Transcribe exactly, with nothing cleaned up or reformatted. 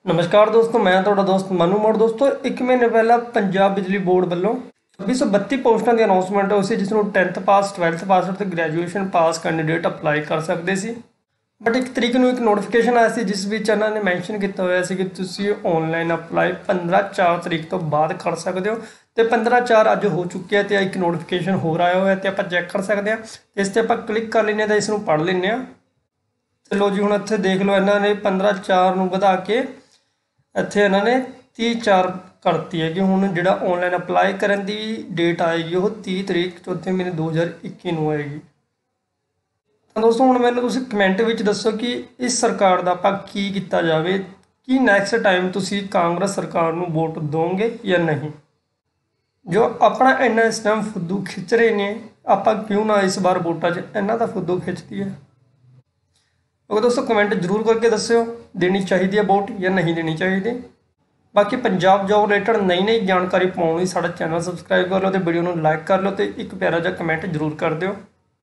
नमस्कार दोस्तों, मैं ਤੁਹਾਡਾ ਦੋਸਤ ਮਨੂ ਮੋੜ। ਦੋਸਤੋ ਇੱਕ ਮਹੀਨੇ ਪਹਿਲਾਂ ਪੰਜਾਬ ਬਿਜਲੀ ਬੋਰਡ ਵੱਲੋਂ ਛੱਬੀ ਸੌ ਬੱਤੀ ਪੋਸਟਾਂ ਦੀ ਅਨਾਉਂਸਮੈਂਟ ਹੋਈ ਸੀ, ਜਿਸ ਨੂੰ ਟੈਂਥ ਪਾਸ, ਟਵੈਲਥ ਪਾਸ ਅਤੇ ਗ੍ਰੈਜੂਏਸ਼ਨ ਪਾਸ ਕੈਂਡੀਡੇਟ ਅਪਲਾਈ ਕਰ ਸਕਦੇ ਸੀ। ਬਟ ਇੱਕ ਤਰੀਕ ਨੂੰ ਇੱਕ ਨੋਟੀਫਿਕੇਸ਼ਨ ਆਇਆ ਸੀ, ਜਿਸ ਵਿੱਚ ਇਹਨਾਂ ਨੇ ਮੈਂਸ਼ਨ ਕੀਤਾ ਹੋਇਆ ਸੀ ਕਿ ਤੁਸੀਂ ਆਨਲਾਈਨ ਅਪਲਾਈ ਪੰਦਰਾਂ ਚਾਰ ਤਰੀਕ ਤੋਂ ਬਾਅਦ ਕਰ ਸਕਦੇ ਹੋ। ਤੇ ਪੰਦਰਾਂ ਚਾਰ ਅੱਜ ਹੋ ਚੁੱਕਿਆ ਤੇ ਇੱਕ ਨੋਟੀਫਿਕੇਸ਼ਨ ਹੋਰ ਆਇਆ ਹੋਇਆ ਤੇ ਆਪਾਂ ਚੈੱਕ ਕਰ ਸਕਦੇ ਹਾਂ। ਤੇ ਇਸ ਤੇ ਆਪਾਂ ਕਲਿੱਕ ਕਰ ਲੈਂਦੇ ਹਾਂ ਤਾਂ ਇਸ ਨੂੰ ਪੜ੍ਹ ਲੈਂਦੇ ਹਾਂ। ਚਲੋ ਜੀ, ਹੁਣ ਇੱਥੇ ਦੇਖ ਲਓ, ਇਹਨਾਂ ਨੇ ਪੰਦਰਾਂ ਚਾਰ ਨੂੰ ਵਧਾ ਕੇ ਇੱਥੇ ਇਹਨਾਂ ਨੇ ਤੀਹ ਚਾਰ ਕਰਤੀ ਹੈ ਕਿ ਹੁਣ ਜਿਹੜਾ ਆਨਲਾਈਨ ਅਪਲਾਈ ਕਰਨ ਦੀ ਡੇਟ ਆਏਗੀ ਉਹ ਤੀਹ ਤਰੀਕ ਚੌਥੇ ਮਹੀਨੇ ਦੋ ਹਜ਼ਾਰ ਇੱਕੀ ਨੂੰ ਆਏਗੀ। ਤਾਂ ਦੋਸਤੋ, ਹੁਣ ਮੈਨੂੰ ਤੁਸੀਂ ਕਮੈਂਟ ਵਿੱਚ ਦੱਸੋ ਕਿ ਇਸ ਸਰਕਾਰ ਦਾ ਆਪਾਂ ਕੀ ਕੀਤਾ ਜਾਵੇ। ਕੀ ਨੈਕਸਟ ਟਾਈਮ ਤੁਸੀਂ ਕਾਂਗਰਸ ਸਰਕਾਰ ਨੂੰ ਵੋਟ ਦੋਗੇ ਜਾਂ ਨਹੀਂ। ਜੋ ਆਪਣਾ ਇੰਨਾ ਇਸ ਟਾਈਮ ਫੁੱਦੂ ਖਿੱਚ ਰਹੇ ਨੇ, ਆਪਾਂ ਕਿਉਂ ਨਾ ਇਸ ਵਾਰ ਵੋਟਾਂ 'ਚ ਇਹਨਾਂ ਦਾ ਫੁੱਦੂ ਖਿੱਚਦੀ ਹੈ। ओके दोस्तों, कमेंट जरूर करके दस्यो देनी चाहिए वोट या नहीं देनी चाहिए। बाकी पंजाब जॉब रिलेटेड नई नई जानकारी पाने साडा चैनल सबसक्राइब कर लो, तो वीडियो को लाइक कर लो, तो एक प्यारा जिहा कमेंट जरूर कर दिओ।